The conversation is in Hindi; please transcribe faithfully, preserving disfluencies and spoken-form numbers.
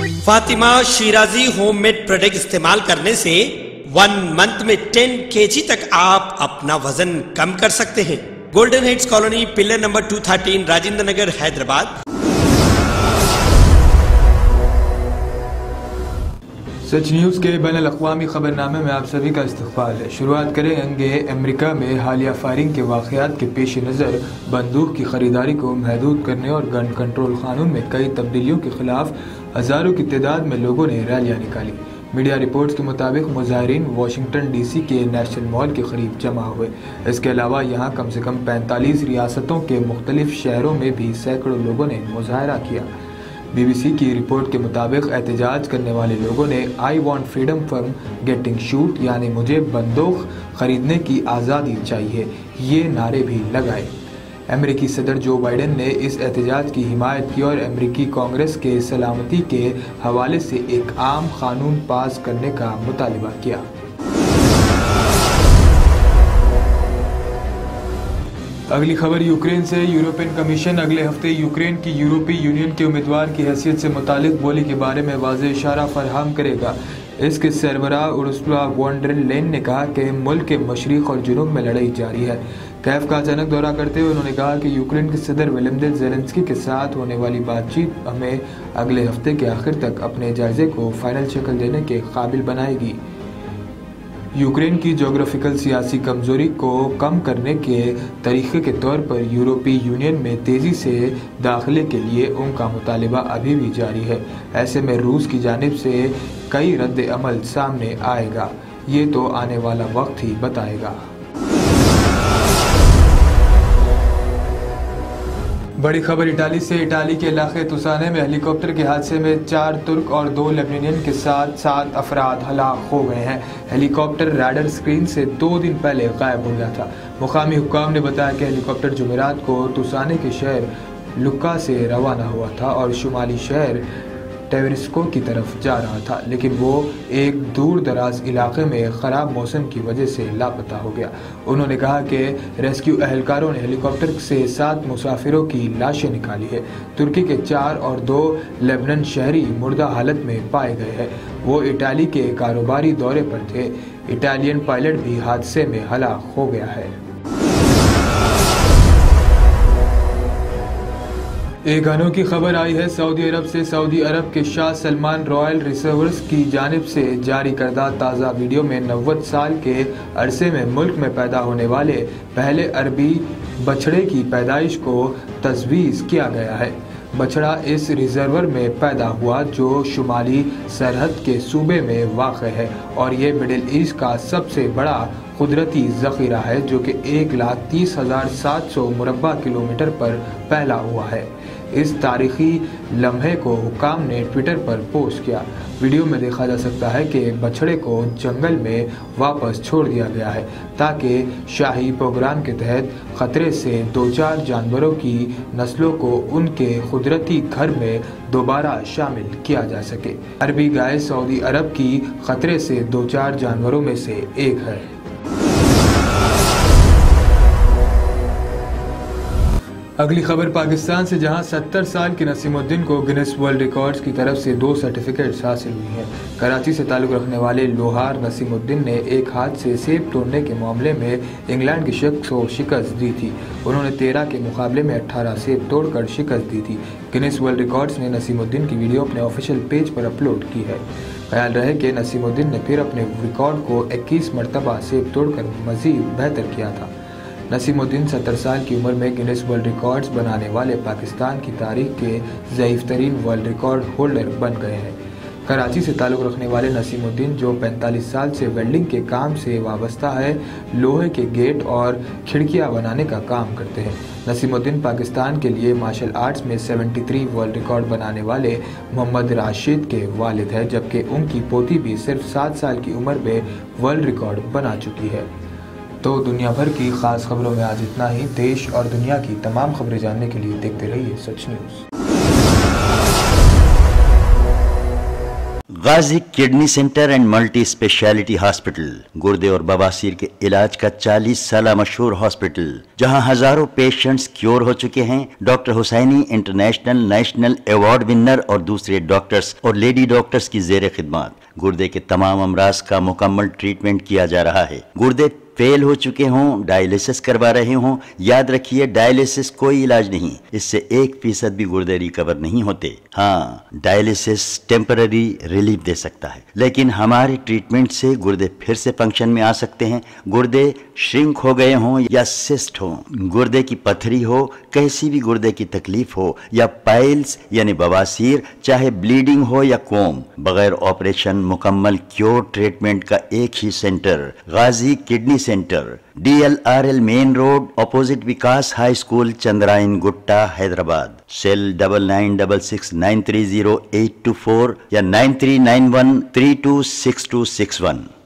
फातिमा शिराजी होममेड प्रोडक्ट इस्तेमाल करने से वन मंथ में टेन केजी तक आप अपना वजन कम कर सकते हैं। Golden heights colony, pillar number दो सौ तेरह, राजेंद्र नगर, हैदराबाद। सच न्यूज़ के बैनुल-अक़वामी खबरनामे में आप सभी का इस्तक़बाल है। शुरुआत करेंगे अमेरिका में हालिया फायरिंग के वाक़यात के पेश नज़र बंदूक की ख़रीदारी को महदूद करने और गन कंट्रोल क़ानून में कई तब्दीलियों के ख़िलाफ़ हज़ारों की तादाद में लोगों ने रैलियाँ निकाली। मीडिया रिपोर्ट्स के मुताबिक मुज़ाहिरीन वाशिंगटन डीसी के नेशनल मॉल के करीब जमा हुए। इसके अलावा यहाँ कम से कम पैंतालीस रियासतों के मुख्तलिफ शहरों में भी सैकड़ों लोगों ने मुजाहरा किया। बीबीसी की रिपोर्ट के मुताबिक एहतजाज करने वाले लोगों ने I want freedom from getting shoot यानी मुझे बंदूक खरीदने की आज़ादी चाहिए ये नारे भी लगाए। अमेरिकी सदर जो बाइडेन ने इस एहतजाज की हिमायत की और अमेरिकी कांग्रेस के सलामती के हवाले से एक आम कानून पास करने का मुतालबा किया। अगली खबर यूक्रेन से। यूरोपियन कमीशन अगले हफ्ते यूक्रेन की यूरोपीय यूनियन के उम्मीदवार की हैसियत से मुतालिक बोली के बारे में वाज़ेह इशारा फराहम करेगा। इसके सरबराह उर्सुला वॉन डर लेयन ने कहा कि मुल्क के मशरिक और जुनूब में लड़ाई जारी है। कैफ का अचानक दौरा करते हुए उन्होंने कहा कि यूक्रेन के सदर वोलोदिमीर ज़ेलेंस्की के साथ होने वाली बातचीत हमें अगले हफ्ते के आखिर तक अपने जायजे को फाइनल शक्ल देने के काबिल बनाएगी। यूक्रेन की जोग्राफिकल सियासी कमजोरी को कम करने के तरीके के तौर पर यूरोपीय यूनियन में तेज़ी से दाखिले के लिए उनका मुतालबा अभी भी जारी है। ऐसे में रूस की जानिब से कई रद्द अमल सामने आएगा, ये तो आने वाला वक्त ही बताएगा। बड़ी खबर इटाली से। इटाली के इलाके तुसाने में हेलीकॉप्टर के हादसे में चार तुर्क और दो लेबनानियन के साथ सात अफराद हलाक हो गए हैं। हेलीकॉप्टर रडार स्क्रीन से दो दिन पहले गायब हो गया था। मुकामी हुक्काम ने बताया कि हेलीकॉप्टर जुमेरात को तुसाने के शहर लुक्का से रवाना हुआ था और शुमाली शहर टेवरिस्को की तरफ जा रहा था, लेकिन वो एक दूर दराज इलाके में ख़राब मौसम की वजह से लापता हो गया। उन्होंने कहा कि रेस्क्यू एहलकारों ने हेलीकॉप्टर से सात मुसाफिरों की लाशें निकाली है। तुर्की के चार और दो लेबनान शहरी मुर्दा हालत में पाए गए हैं। वो इटाली के कारोबारी दौरे पर थे। इटालियन पायलट भी हादसे में हलाक हो गया है। एक अनोखी खबर आई है सऊदी अरब से। सऊदी अरब के शाह सलमान रॉयल रिसर्वर्स की जानिब से जारी करदा ताज़ा वीडियो में नब्बे साल के अरसे में मुल्क में पैदा होने वाले पहले अरबी बछड़े की पैदाइश को तजवीज़ किया गया है। बछड़ा इस रिजर्वर में पैदा हुआ जो शुमाली सरहद के सूबे में वाक़ है और ये मिडिल ईस्ट का सबसे बड़ा कुदरती ज़ख़ीरा है जो कि एक लाख तीस हज़ार सात सौ मुरबा किलोमीटर पर फैला हुआ है। इस तारीखी लम्हे को हुक्काम ने ट्विटर पर पोस्ट किया। वीडियो में देखा जा सकता है कि बछड़े को जंगल में वापस छोड़ दिया गया है ताकि शाही प्रोग्राम के तहत ख़तरे से दो चार जानवरों की नस्लों को उनके कुदरती घर में दोबारा शामिल किया जा सके। अरबी गाय सऊदी अरब की ख़तरे से दो चार जानवरों में से एक है। अगली खबर पाकिस्तान से, जहां सत्तर साल के नसीमुद्दीन को गिनेस वर्ल्ड रिकॉर्ड्स की तरफ से दो सर्टिफिकेट्स हासिल हुई हैं। कराची से ताल्लुक़ रखने वाले लोहार नसीमुद्दीन ने एक हाथ से सेब तोड़ने के मामले में इंग्लैंड के शख्स को शिकस्त दी थी। उन्होंने तेरह के मुकाबले में अट्ठारह सेब तोड़कर शिकस्त दी थी। गिनेस वर्ल्ड रिकॉर्ड्स ने नसीमुद्दीन की वीडियो अपने ऑफिशियल पेज पर अपलोड की है। ख्याल रहे कि नसीमुद्दीन ने फिर अपने रिकॉर्ड को इक्कीस मरतबा सेब तोड़कर मज़ीद बेहतर किया था। नसीमुद्दीन सत्तर साल की उम्र में गिनेस वर्ल्ड रिकॉर्ड्स बनाने वाले पाकिस्तान की तारीख के ज़ईफ़ तरीन वर्ल्ड रिकॉर्ड होल्डर बन गए हैं। कराची से ताल्लुक़ रखने वाले नसीमुद्दीन, जो पैंतालीस साल से वेल्डिंग के काम से वाबस्ता है, लोहे के गेट और खिड़कियां बनाने का काम करते हैं। नसीमुद्दीन पाकिस्तान के लिए मार्शल आर्ट्स में तिहत्तर वर्ल्ड रिकॉर्ड बनाने वाले मोहम्मद राशिद के वालिद है, जबकि उनकी पोती भी सिर्फ सात साल की उम्र में वर्ल्ड रिकॉर्ड बना चुकी है। तो दुनिया भर की खास खबरों में आज इतना ही। देश और दुनिया की तमाम खबरें जानने के लिए देखते रहिए Sach news. Ghazi kidney centre and multi speciality hospital, गुर्दे और बवासीर के इलाज का चालीस साल मशहूर हॉस्पिटल, जहां हजारों पेशेंट्स क्योर हो चुके हैं। Doctor Husaini international national award winner और दूसरे डॉक्टर्स और लेडी डॉक्टर्स की जेर खिदमत गुर्दे के तमाम अमराज का मुकम्मल ट्रीटमेंट किया जा रहा है। गुर्दे फेल हो चुके हों, डायलिसिस करवा रहे हों, याद रखिए डायलिसिस कोई इलाज नहीं, इससे एक फीसद भी गुर्दे रिकवर नहीं होते। हाँ, डायलिसिस टेम्पररी रिलीफ दे सकता है, लेकिन हमारे ट्रीटमेंट से गुर्दे फिर से फंक्शन में आ सकते हैं। गुर्दे श्रिंक हो गए हों या सिस्ट हो, गुर्दे की पथरी हो, कैसी भी गुर्दे की तकलीफ हो या पाइल्स यानी बवासीर, चाहे ब्लीडिंग हो या कोम, बगैर ऑपरेशन मुकम्मल क्योर ट्रीटमेंट का एक ही centre, Ghazi kidney centre, D L R L main road, opposite Vikas high school, Chandrayangutta, Hyderabad. Cell double nine double six nine three zero eight two four या nine three nine one three two six two six one.